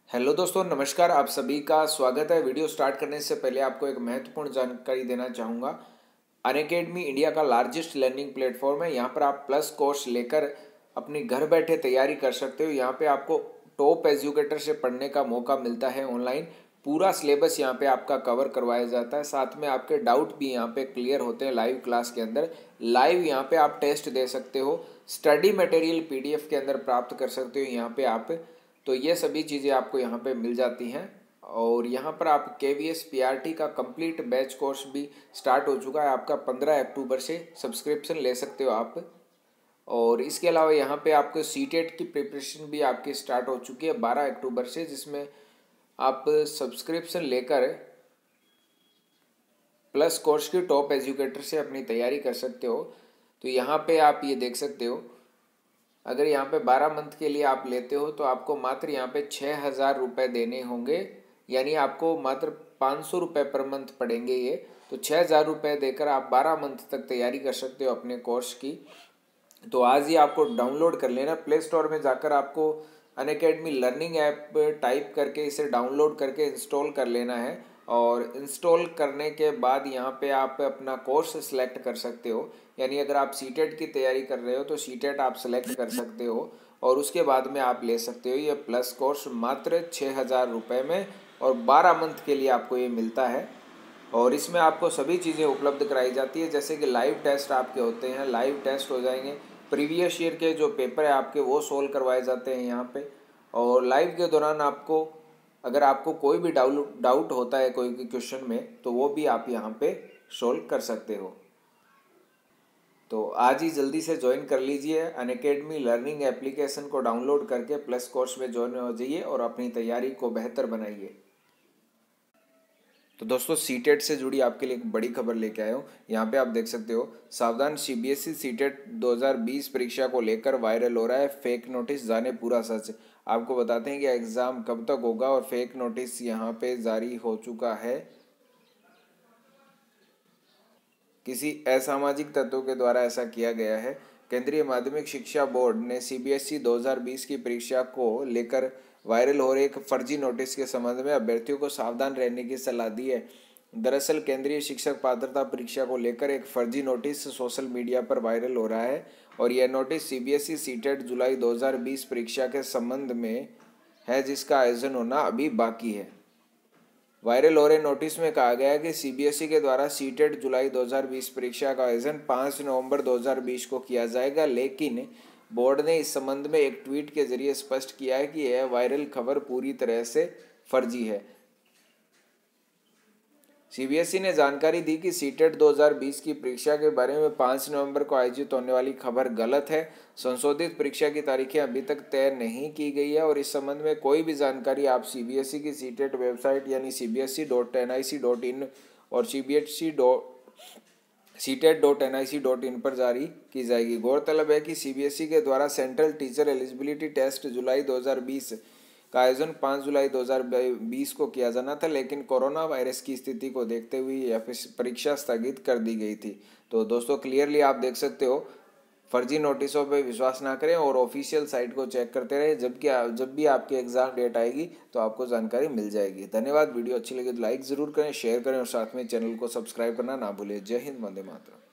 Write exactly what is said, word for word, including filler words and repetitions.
Hello दोस्तों, नमस्कार। आप सभी का स्वागत है। वीडियो स्टार्ट करने से पहले आपको एक महत्वपूर्ण जानकारी देना चाहूँगा। अनअकैडमी इंडिया का लार्जेस्ट लर्निंग प्लेटफॉर्म है। यहाँ पर आप प्लस कोर्स लेकर अपनी घर बैठे तैयारी कर सकते हो। यहाँ पे आपको टॉप एजुकेटर से पढ़ने का मौका मिलता है ऑनलाइन। पूरा सिलेबस यहाँ पे आपका कवर करवाया जाता है। साथ में आपके डाउट भी यहाँ पे क्लियर होते हैं लाइव क्लास के अंदर। लाइव यहाँ पे आप टेस्ट दे सकते हो। स्टडी मटेरियल पीडीएफ के अंदर प्राप्त कर सकते हो यहाँ पे आप। तो ये सभी चीज़ें आपको यहाँ पे मिल जाती हैं। और यहाँ पर आप के V S P R T का कंप्लीट बैच कोर्स भी स्टार्ट हो चुका है आपका। पंद्रह अक्टूबर से सब्सक्रिप्शन ले सकते हो आप। और इसके अलावा यहाँ पे आपको सी टेट की प्रिपरेशन भी आपकी स्टार्ट हो चुकी है बारह अक्टूबर से, जिसमें आप सब्सक्रिप्शन लेकर प्लस कोर्स की टॉप एजुकेटर से अपनी तैयारी कर सकते हो। तो यहाँ पे आप ये देख सकते हो, अगर यहाँ पे बारह मंथ के लिए आप लेते हो तो आपको मात्र यहाँ पे छः हज़ार रुपये देने होंगे, यानी आपको मात्र पाँच सौ रुपये पर मंथ पड़ेंगे ये। तो छः हज़ार रुपये देकर आप बारह मंथ तक तैयारी कर सकते हो अपने कोर्स की। तो आज ही आपको डाउनलोड कर लेना। प्ले स्टोर में जाकर आपको अनअकैडमी लर्निंग ऐप टाइप करके इसे डाउनलोड करके इंस्टॉल कर लेना है। और इंस्टॉल करने के बाद यहाँ पे आप अपना कोर्स सेलेक्ट कर सकते हो। यानी अगर आप सी टेट की तैयारी कर रहे हो तो सी टेट आप सेलेक्ट कर सकते हो और उसके बाद में आप ले सकते हो ये प्लस कोर्स मात्र छः हज़ार रुपये में। और बारह मंथ के लिए आपको ये मिलता है। और इसमें आपको सभी चीज़ें उपलब्ध कराई जाती है, जैसे कि लाइव टेस्ट आपके होते हैं, लाइव टेस्ट हो जाएंगे। प्रीवियस ईयर के जो पेपर है आपके वो सोल्व करवाए जाते हैं यहाँ पे। और लाइव के दौरान आपको अगर आपको कोई भी डाउट डाउट होता है कोई भी क्वेश्चन में, तो वो भी आप यहाँ पे सोल्व कर सकते हो। तो आज ही जल्दी से ज्वाइन कर लीजिए। अनअकैडमी लर्निंग एप्लीकेशन को डाउनलोड करके प्लस कोर्स में ज्वाइन हो जाइए और अपनी तैयारी को बेहतर बनाइए। तो दोस्तों, सी टेट से जुड़ी आपके लिए एक बड़ी खबर लेके आया हूँ। यहाँ पे आप देख सकते हो, सावधान, C B S E C TET दो हज़ार बीस परीक्षा को लेकर वायरल हो रहा है फेक नोटिस, जाने पूरा सच। आपको बताते हैं कि एग्ज़ाम कब तक होगा और फेक नोटिस यहाँ पे जारी हो चुका है। किसी असामाजिक तत्वों के द्वारा ऐसा किया गया है। केंद्रीय माध्यमिक शिक्षा बोर्ड ने सी बी एस ई दो हज़ार बीस की परीक्षा को लेकर वायरल हो रहे एक फर्जी नोटिस के संबंध में अभ्यर्थियों को सावधान रहने की सलाह दी है। दरअसल केंद्रीय शिक्षक पात्रता परीक्षा को लेकर एक फर्जी नोटिस सोशल मीडिया पर वायरल हो रहा है और यह notice C B S E C TET जुलाई दो हज़ार बीस परीक्षा के संबंध में है, जिसका आयोजन होना अभी बाकी है। वायरल हो रहे नोटिस में कहा गया है कि सी बी एस ई के द्वारा सी टेट जुलाई दो हज़ार बीस परीक्षा का आयोजन पाँच नवंबर दो हज़ार बीस को किया जाएगा, लेकिन बोर्ड ने इस संबंध में एक ट्वीट के जरिए स्पष्ट किया है कि यह वायरल खबर पूरी तरह से फर्जी है। सी बी एस ई ने जानकारी दी कि सी टेट दो हज़ार बीस की परीक्षा के बारे में पाँच नवंबर को आयोजित होने वाली खबर गलत है। संशोधित परीक्षा की तारीखें अभी तक तय नहीं की गई है और इस संबंध में कोई भी जानकारी आप सी बी एस ई की सी टेट वेबसाइट यानी C B S E dot N I C dot in और C B S E dot C TET dot N I C dot in पर जारी की जाएगी। गौरतलब है कि सी बी एस ई के द्वारा सेंट्रल टीचर एलिजिबिलिटी टेस्ट जुलाई दो हज़ार बीस का आयोजन पाँच जुलाई दो हज़ार बीस को किया जाना था, लेकिन कोरोना वायरस की स्थिति को देखते हुए यह परीक्षा स्थगित कर दी गई थी। तो दोस्तों, क्लियरली आप देख सकते हो, फर्जी नोटिसों पे विश्वास ना करें और ऑफिशियल साइट को चेक करते रहें। जबकि जब भी आपकी एग्जाम डेट आएगी तो आपको जानकारी मिल जाएगी। धन्यवाद। वीडियो अच्छी लगी तो लाइक ज़रूर करें, शेयर करें और साथ में चैनल को सब्सक्राइब करना ना भूलें। जय हिंद, वंदे मातरम।